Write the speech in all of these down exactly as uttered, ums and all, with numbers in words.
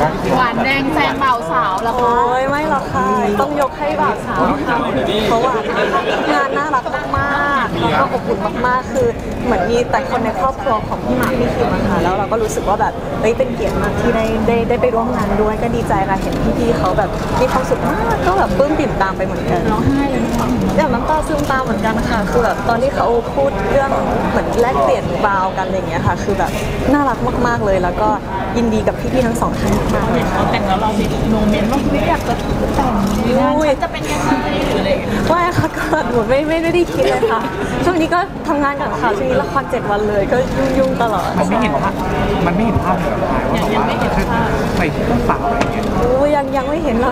หวานแดงแซงบ่าวสาวแล้วค่ะโอ้ยไม่หรอกค่ะต้องยกให้บ่าวสาวค่ะเพราะว่างานน่ารักมากๆแล้วก็อบอุ่นมากๆคือเหมือนมีแต่คนในครอบครัวของพี่หมากพี่คิมค่ะแล้วเราก็รู้สึกว่าแบบเฮ้ยเป็นเกียรติมากที่ได้ได้ได้ไปร่วมงานด้วยก็ดีใจค่ะเห็นพี่ๆเขาแบบมีความสุขมากก็แบบปลื้มปิ่มตามไปเหมือนกันร้องไห้เลยค่ะอย่างน้ำตาซึมตามเหมือนกันค่ะคือแบบตอนที่เขาพูดเรื่องเหมือนแลกเปลี่ยนบาวกันอะไรอย่างเงี้ยค่ะคือแบบน่ารักมากๆเลยแล้วก็ยินดีกับพี่ๆทั้งสองท่านมากเห็นเขาแต่งแล้วเรามีโมเมนต์ว่าไม่อยากจะแต่งงานฉันจะเป็นยังไงหรืออะไรว่าค่ะก็หนูไม่ไม่ได้คิดเลยค่ะช่วงนี้ก็ทำงานกับข่าวช่วงนี้ละครเจ็ดวันเลยก็ยุ่งๆตลอดมันไม่เห็นภาพมันไม่เห็นภาพเลยว่าแบบว่าใส่ชุดเจ้าสาวอะไรอย่างเงี้ยโอ้ยังยังไม่เห็นหรอก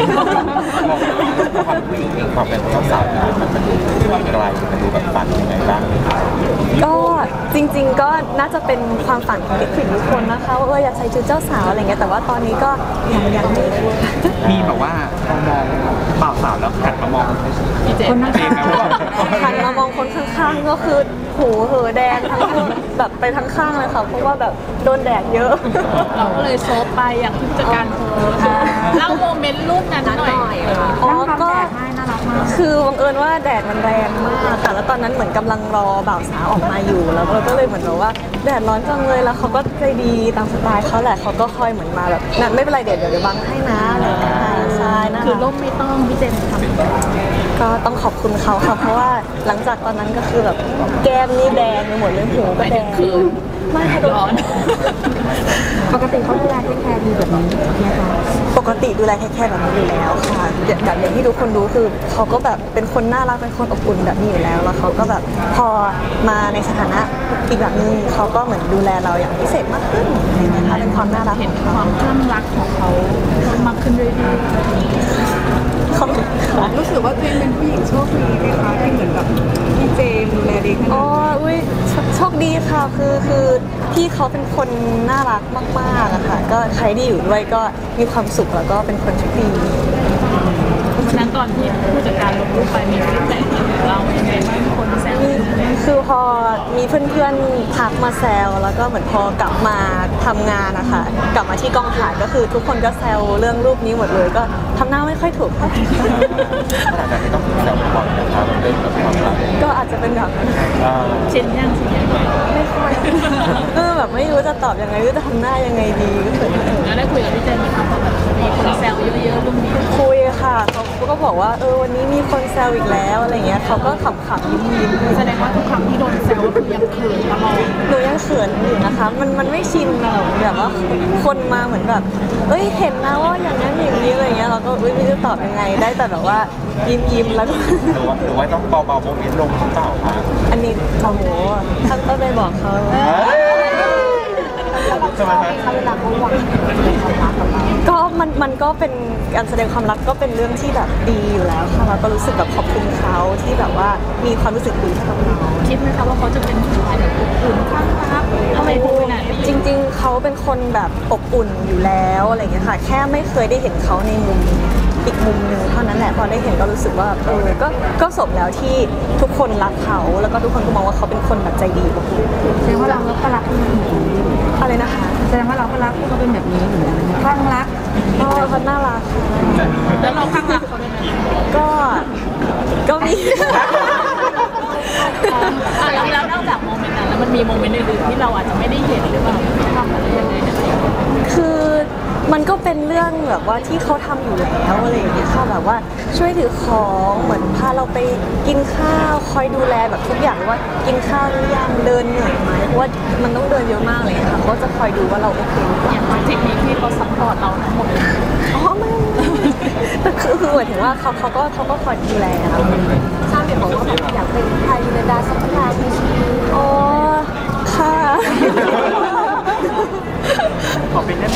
ความผู้หญิงเองความเป็นเจ้าสาวมันมันดูไกลมันดูแบบฝันยังไงบ้างก็จริงๆก็น่าจะเป็นความฝันของเด็กผู้หญิงทุกคนนะคะว่าเอออยากใส่ชุดเจ้าสาวอะไรเงี้ยแต่ว่าตอนนี้ก็ยังยังไม่มีแบบว่าเรามองบ่าวสาวแล้วหันมามองคนข้างๆหันมามองคนข้างๆก็คือหูเหอแดงทั้งแบบไปทั้งข้างเลยค่ะเพราะว่าแบบโดนแดดเยอะเราก็เลยโซฟไปอย่างผู้จัดการโพสเล่าโมเมนต์รูปนั้นหน่อยอ๋อก็คือบังเอิญว่าแดดมันแรงมากค่ะแล้วตอนนั้นเหมือนกำลังรอบ่าวสาวออกมาอยู่แล้วเราก็เลยเหมือนแบบว่าแดดร้อนจังเลยแล้วเขาก็ใจดีตามสไตล์เขาแหละเขาก็คอยเหมือนมาแบบนั่นไม่เป็นไรเดี๋ยวเดี๋ยวบังให้นะอะไรอย่างเงี้ยใช่นะคือร่มไม่ต้องพี่เจนทำก็ต้องขอบคุณเขาค่ะเพราะว่าหลังจากตอนนั้นก็คือแบบแก้มนี่แดงไปหมดเลยหูก็แดงคือไม่ค่ะร้อนปกติเขาดูแลแค่แค่ดีแบบนี้นะคะปกติดูแลแค่แค่แบบนี้อยู่แล้วค่ะแบบอย่างที่ทุกคนรู้คือเขาก็แบบเป็นคนน่ารักเป็นคนอบอุ่นแบบนี้อยู่แล้วแล้วเขาก็แบบพอมาในสถานะอีกแบบนึงเขาก็เหมือนดูแลเราอย่างพิเศษมากขึ้นนะคะเป็นความน่ารักเห็นความคลั่งรักของเขาเพิ่มมากขึ้นเรื่อยๆเขารู้สึกว่าตัวเองเป็นผู้หญิงโชคดีไหมคะที่เหมือนแบบพี่เจมดูแลดีขนาดนี้อ๋ออุ้ยโชคดีค่ะคือคือพี่เขาเป็นคนน่ารักมากๆอะค่ะก็ใครที่อยู่ด้วยก็มีความสุขแล้วก็เป็นคนโชคดีวันนั้นตอนที่ผู้จัดการลงรูปไปมีฟีดแบ็กเรายังไงบ้างคนแซวคือพอมีเพื่อนๆทักมาแซวแล้วก็เหมือนพอกลับมาทำงานนะคะกลับมาที่กองถ่ายก็คือทุกคนก็แซวเรื่องรูปนี้หมดเลยก็ทำหน้าไม่ค่อยถูกค่ะขนาดนั้นไม่ต้องแซวบ่อยนะครับมันเป็นแบบความรักก็อาจจะเป็นแบบเช่นยังสิยังไม่ค่อยเออแบบไม่รู้จะตอบยังไงหรือจะทำหน้ายังไงดีแล้วได้คุยกับพี่เจนไหมคะแบบมีคนแซวเยอะๆรูปนี้คุยค่ะเขาก็บอกว่าเออวันนี้มีคนแซวอีกแล้วอะไรเงี้ยเขาก็ขำๆยิ้มๆแสดงว่าทุกครั้งที่โดนแซวก็คือยังเขินตลอดหนูยังเขินอยู่นะคะมันมันไม่ชินแบบแบบว่าคนมาเหมือนแบบเอ้ยเห็นนะว่าอย่างนั้นอย่างนี้อะไรเงี้ยเราก็เอ้ยไม่รู้ตอบยังไงได้แต่แบบว่ายิ้มยิ้มแล้วก็หรือว่าหรือว่าต้องเบาๆโมเมนต์ลงเปล่าคะอันนี้โอ้โหท่านต้องไปบอกเขาใช่ไหมครับเวลาเขาหวังก็มันมันก็เป็นการแสดงความรักก็เป็นเรื่องที่แบบดีอยู่แล้วค่ะเราก็รู้สึกแบบขอบคุณเขาที่แบบว่ามีความรู้สึกดีกับเราคิดไหมคะว่าเขาจะเป็นผู้ชายแบบอบอุ่นข้างรักอะไรพวกนั้นจริงๆเขาเป็นคนแบบอบอุ่นอยู่แล้วอะไรอย่างเงี้ยค่ะแค่ไม่เคยได้เห็นเขาในมุมอีกมุมหนึ่งเท่านั้นแหละพอได้เห็นก็รู้สึกว่าเออก็ก็สมแล้วที่ทุกคนรักเขาแล้วก็ทุกคนก็มองว่าเขาเป็นคนแบบใจดีอบอุ่นแสดงว่าเราก็รักอะไรนะคะแสดงว่าเราก็รักเขาเป็นแบบนี้เหมือนกันคลั่งรักก็เขาน่ารักแล้วเราคลั่งรักเขาได้ไหมก็ก็มีแล้วแล้วนอกจากโมเมนต์นั้นแล้วมันมีโมเมนต์อื่นๆที่เราอาจจะไม่ได้เห็นหรือเปล่าทำอะไรยังไงคือมันก็เป็นเรื่องแบบว่าที่เขาทำอยู่แล้วอะไรอย่างเงี้ยค่ะแบบว่าช่วยถือของเหมือนพาเราไปกินข้าวคอยดูแลแบบทุกอย่างว่ากินข้าวหรือยังเดินเหนื่อยไหมเพราะว่ามันต้องเดินเยอะมากเลยค่ะเขาจะคอยดูว่าเราโอเคหรือเปล่าอย่างเทคนิคที่เขาซัพพอร์ตเราทั้งหมดอ๋อไม่แต่คือคือหมายถึงว่าเขาเขาก็เขาก็คอยดูแลเราชาติบอกว่าอยากเป็นไทยยูเนดาสักครั้งในชีวิตอ๋อค่ะขอเป็นได้ไหม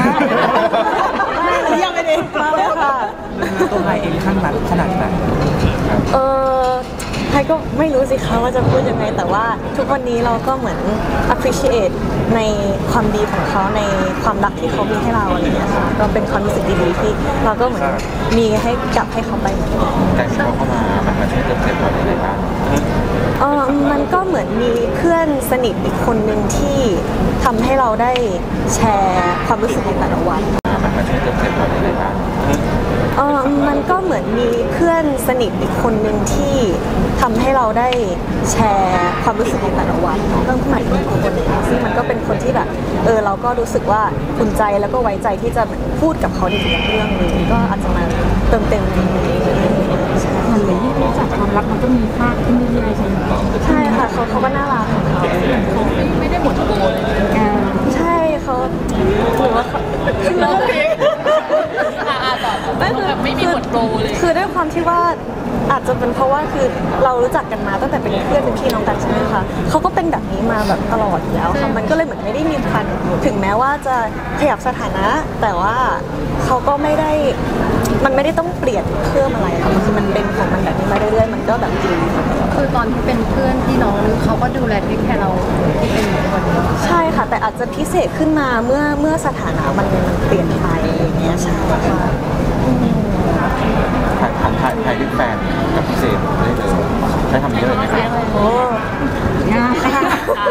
ยังไม่ได้มาเลยค่ะตัวไทยเองข้างรักขนาดไหนเออไทยก็ไม่รู้สิคะว่าจะพูดยังไงแต่ว่าทุกวันนี้เราก็เหมือน appreciate ในความดีของเขาในความรักที่เขามีให้เราอะไรอย่างเงี้ยค่ะก็เป็นความรู้สึกดีๆที่เราก็เหมือนมีให้กลับให้เขาไปแต่ที่เขาเข้ามามันมาช่วยเติมเต็มเราได้ไหมบ้างเออมันก็เหมือนมีเพื่อนสนิทอีกคนหนึ่งที่ทำให้เราได้แชร์ความรู้สึกในแต่ละวันมาช่วยเติมเต็มเราได้ไหมบ้างเออมันก็เหมือนมีเพื่อนสนิทอีกคนหนึ่งที่ทำให้เราได้แชร์ความรู้สึกในแต่ละวันเรื่องใหม่เป็นคนคนหนึ่งซึ่งมันก็เป็นคนที่แบบเออเราก็รู้สึกว่าอุ่นใจแล้วก็ไว้ใจที่จะพูดกับเขาในทุกเรื่องนี้ก็อาจจะมาเติมเต็มในใช่มันเลยยิ่งรู้จักความรักมันก็มีมากขึ้นเรื่อยๆใช่ไหมใช่ค่ะเขาเขาก็น่ารักของเขาเขาไม่ไม่ได้หมดโบเลยใช่เขาหรือว่าเขาเราอ่าอ่าต่อไม่คือแบบไม่มีหมดโบเลยคือด้วยความที่ว่าอาจจะเป็นเพราะว่าคือเรารู้จักกันมาตั้งแต่เป็นเพื่อนเป็นพี่น้องกันใช่ไหมคะเขาก็เป็นแบบนี้มาแบบตลอดอยู่แล้วค่ะมันก็เลยเหมือนไม่ได้มีพันถึงแม้ว่าจะขยับสถานะ แต่ว่าเขาก็ไม่ได้มันไม่ได้ต้องเปลี่ยนเพิ่มอะไรค่ะมันคือมันเป็นของมันแบบนี้มาเรื่อยๆมันก็แบบดีค่ะคือตอนที่เป็นเพื่อนพี่น้องเขาก็ดูแลเทคแคร์เราที่เป็นคนใช่ค่ะแต่อาจจะพิเศษขึ้นมาเมื่อเมื่อสถานะมันมันเปลี่ยนไปอย่างเงี้ยใช่ค่ะอืมถ่ายถ่ายถ่ายถ่ายด้วยแฟนกับพี่เจมส์ได้เลยได้ทำเยอะไหมครับโอ้ง่ายค่ะ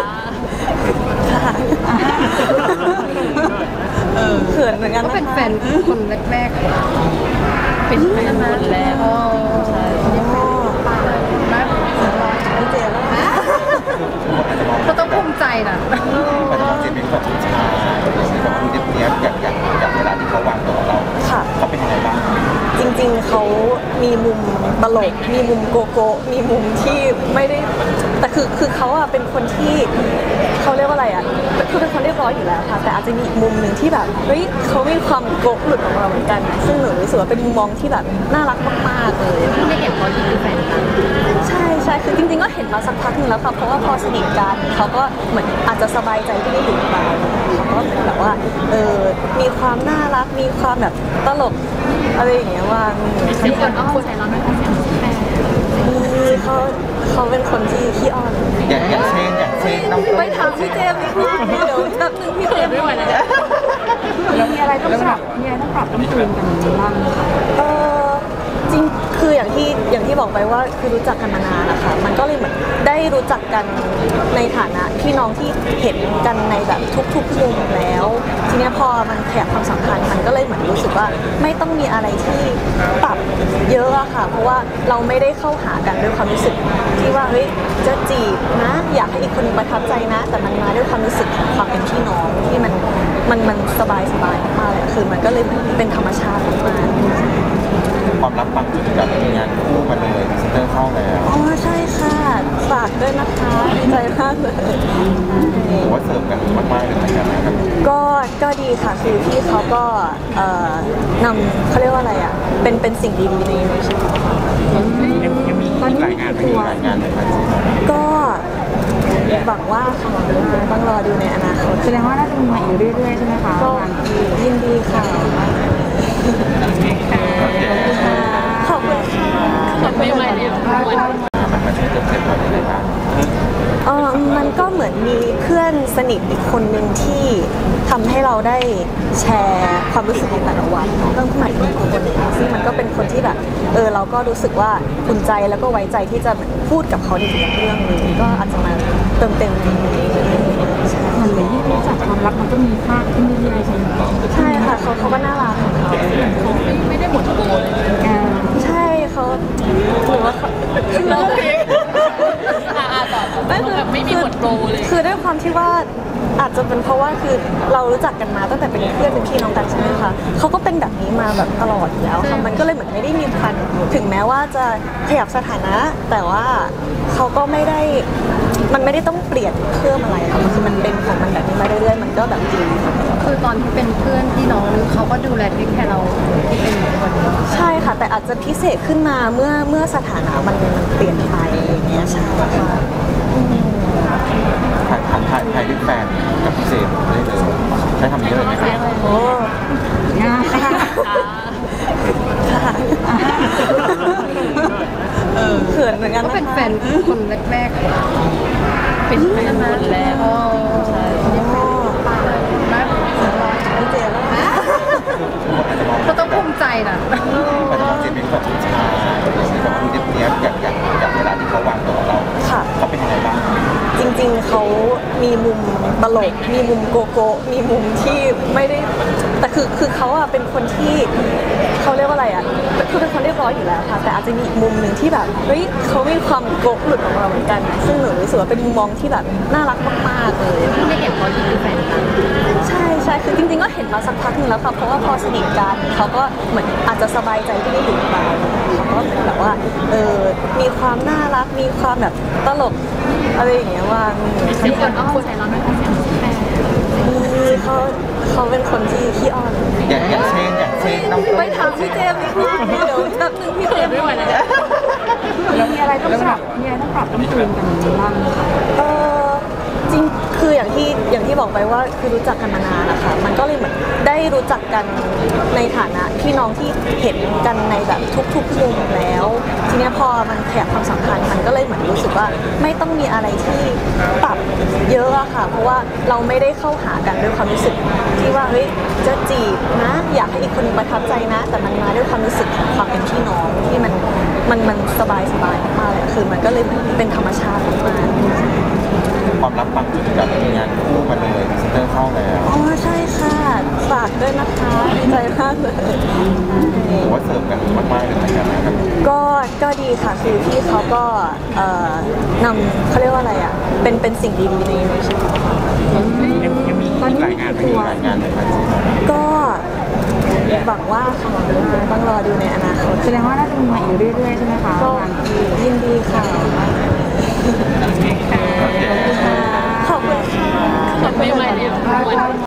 เขินเหมือนกันก็นะคะเป็นแฟนคนแรกๆเป็นแฟนคนแรกอ๋อใช่ป่านะพี่เจแล้วนะเขาต้องภูมิใจนะมันจะมองเจมส์เป็นแบบผู้ชายแบบว่าดูเนี้ยบๆอย่างอย่างอย่างเวลาที่เขาวางตัวกับเราค่ะเขาเป็นยังไงบ้างจริงๆ เขามีมุมตลก มีมุมโกโก้ มีมุมที่ไม่ได้ แต่คือคือเขาอะเป็นคนที่เขาเรียกว่าอะไรอะคือเป็นคนเรียบร้อยอยู่แล้วค่ะ แต่อาจจะมีอีกมุมหนึ่งที่แบบ เฮ้ยเขามีความโกะหลุดออกมาเหมือนกัน ซึ่งหนูรู้สึกว่าเป็นมุมมองที่แบบน่ารักมากๆเลยไม่เห็นตอนที่เป็นแฟนกันใช่ใช่คือจริงๆ ก็เห็นมาสักพักหนึงแล้วค่ะ เพราะว่าพอสนิทกันเขาก็เหมือนอาจจะสบายใจที่ได้อยู่กับเราเขาก็เหมือนแบบว่า เออ มีความน่ารัก มีความแบบตลกอะไรอย่างเงี้ยว่าอืมเสียงคนอ้อนใส่เราไม่ค่อยเสียงแฟนนี่เขาเขาเป็นคนที่ขี้อ้อนอย่างอย่างเช่นอย่างเช่นน้องไปถามพี่เจมส์ดีกว่าเดี๋ยวแป๊บนึงพี่เจมส์ไม่ไหวแล้วมีอะไรต้องปรับมีอะไรต้องปรับต้องจูนกันบ้างเออจริงคืออย่างที่อย่างที่บอกไปว่าคือรู้จักกันมานานนะคะมันก็เลยเหมือนได้รู้จักกันในฐานะพี่น้องที่เห็นกันในแบบทุกๆมุมแล้ว ทีเนี้ยพอมันแขกความสัมพันธ์มันก็เลยเหมือนรู้สึกว่าไม่ต้องมีอะไรที่ปรับเยอะอะค่ะ เพราะว่าเราไม่ได้เข้าหากันด้วยความรู้สึกที่ว่าเฮ้ยจะจีบนะอยากให้อีกคนหนึงประทับใจนะ แต่มันมาด้วยความรู้สึกของความเป็นพี่น้องที่มันมันมันสบายสบายมากๆเลยคือมันก็เลยเหมือนเป็นธรรมชาติมากๆความรักบางจุดแบบมีงานคู่มาเลยพรีเซนเตอร์เข้าแล้วอ๋อใช่ค่ะฝากด้วยนะคะดีใจมากเลยถือว่าเสริมกันมากๆเลยเหมือนกันนะครับก็ก็ดีค่ะคือพี่เขาก็เอ่อนำเขาเรียกว่าอะไรอ่ะเป็นเป็นสิ่งดีๆในในชีวิตยังยังมีอีกหลายงานไม่มีมีรายงานเลยครับก็หวังว่าค่ะต้องรอดูในอนาคตแสดงว่าน่าจะมีใหม่อยู่เรื่อยๆใช่ไหมคะก็ยินดีค่ะโอเคขอบคุณค่ะแบบไม่ไหวแล้วมันมาช่วยเติมเต็มเราได้ไหมบ้างเออมันก็เหมือนมีเพื่อนสนิทอีกคนหนึ่งที่ทำให้เราได้แชร์ความรู้สึกในแต่ละวันเรื่องใหม่เป็นคนคนหนึ่งซึ่งมันก็เป็นคนที่แบบเออเราก็รู้สึกว่าอุ่นใจแล้วก็ไว้ใจที่จะพูดกับเขาในทุกเรื่องนี้ก็อาจจะมาเติมเต็มในใช่มันเลยยิ่งรู้จักความรักมันก็มีมากขึ้นเรื่อยๆใช่ไหมใช่ค่ะเขาเขาก็น่ารักของเขาเขาไม่ไม่ได้หมดโบเลยใช่เขาหรือว่าเขาเราอ่าอ่าต่อไม่คือแบบไม่มีหมดโบเลยคือด้วยความที่ว่าอาจจะเป็นเพราะว่าคือเรารู้จักกันมาตั้งแต่เป็นเพื่อนเป็นพี่น้องกันใช่ไหมคะเขาก็เป็นแบบนี้มาแบบตลอดอยู่แล้วค่ะมันก็เลยเหมือนไม่ได้มีพันถึงแม้ว่าจะขยับสถานะ แต่ว่าเขาก็ไม่ได้มันไม่ได้ต้องเปลี่ยนเพิ่มอะไรค่ะมันคือมันเป็นของมันแบบนี้มาเรื่อยๆมันก็แบบดีค่ะคือตอนที่เป็นเพื่อนพี่น้องเขาก็ดูแลเทคแคร์เราที่เป็นคนใช่ค่ะแต่อาจจะพิเศษขึ้นมาเมื่อเมื่อสถานะมันมันเปลี่ยนไปอย่างเงี้ยใช่ค่ะอืมถ่ายถ่ายถ่ายถ่ายด้วยแฟนกับพี่เจมส์ได้เลยได้ทำเยอะไหมครับโอ้ง่ายค่ะค่ะเขินเหมือนกันก็นะคะเป็นแฟนคนแรกๆเป็นแฟนคนแรกอ๋ออ๋อนะพี่เจแล้วนะเขาต้องภูมิใจนะมันจะมองเจมส์เป็นแบบผู้ชายแบบว่าดูเนี้ยบๆอย่างอย่างอย่างเวลาที่เขาวางตัวกับเราค่ะเขาเป็นยังไงบ้างจริงๆ เขามีมุมตลก มีมุมโกโก้ มีมุมที่ไม่ได้ แต่คือคือคือเขาอะเป็นคนที่เขาเรียกว่าอะไรอะคือเป็นคนเรียบร้อยอยู่แล้วค่ะแต่อาจจะมีอีกมุมหนึ่งที่แบบเฮ้ยเขามีความโกะหลุดออกมาเหมือนกันซึ่งหนูรู้สึกว่าเป็นมุมมองที่แบบน่ารักมากๆเลยไม่เห็นเขาที่เป็นแฟนกันใช่ใช่คือจริงๆก็เห็นมาสักพักหนึงแล้วค่ะเพราะว่าพอสนิทกันเขาก็เหมือนอาจจะสบายใจที่ได้อยู่กับเราเขาก็เหมือนแบบว่าเออมีความน่ารักมีความแบบตลกอะไรอย่างเงี้ยว่ามีคนอ้อนใส่เราด้วยค่ะเสียงแฟนมีเขาเขาเป็นคนที่ขี้อ้อนอย่างอย่างเช่นอย่างเช่นน้องไปถามพี่เจมส์ดีกว่าเดี๋ยวแป๊บนึงพี่เจมส์ไม่ไหวแล้วมีอะไรต้องปรับมีอะไรต้องปรับต้องจูนกันบ้างไหมคะเออจริงคืออย่างที่อย่างที่บอกไปว่าคือรู้จักกันมานานนะคะมันก็เลยเหมือนได้รู้จักกันในฐานะพี่น้องที่เห็นกันในแบบทุกๆมุมแล้ว ทีเนี้ยพอมันขยับความสัมพันธ์มันก็เลยเหมือนรู้สึกว่าไม่ต้องมีอะไรที่ปรับเยอะอะค่ะ เพราะว่าเราไม่ได้เข้าหากันด้วยความรู้สึกที่ว่าเฮ้ยจะจีบนะอยากให้อีกคนหนึงประทับใจนะ แต่มันมาด้วยความรู้สึกของความเป็นพี่น้องที่มันมันมันสบายสบายมากๆเลยคือมันก็เลยเหมือนเป็นธรรมชาติมากๆความลับบางจุดแบบมีงานคู่มาเลยพรีเซนเตอร์เข้าแล้วอ๋อใช่ค่ะฝากด้วยนะคะดีใจมากเลยถือว่าเสิร์ฟกันมากๆเลยเหมือนกันนะครับก็ก็ดีค่ะคือพี่เขาก็เอ่อนำเขาเรียกว่าอะไรอ่ะเป็นเป็นสิ่งดีๆในในชีวิตยังยังมีอีกหลายงานมีรายงานเลยครับก็หวังว่าค่ะต้องรอดูในอนาคตแสดงว่าน่าจะมีมาอีกเรื่อยๆใช่ไหมคะก็งานที่ยินดีค่ะโอเคขอบคุณค่ะไม่ไหวแล้ว